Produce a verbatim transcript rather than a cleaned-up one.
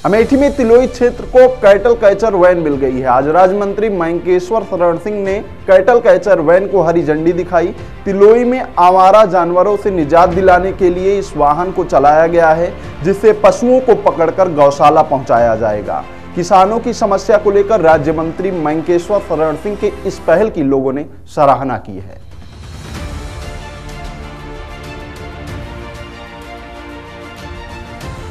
अमेठी में तिलोई क्षेत्र को कैटल कैचर वैन मिल गई है। आज राज्य मंत्री मयंकेश्वर शरण सिंह ने कैटल कैचर वैन को हरी झंडी दिखाई। तिलोई में आवारा जानवरों से निजात दिलाने के लिए इस वाहन को चलाया गया है, जिससे पशुओं को पकड़कर गौशाला पहुंचाया जाएगा। किसानों की समस्या को लेकर राज्य मंत्री मयंकेश्वर शरण सिंह के इस पहल की लोगों ने सराहना की है।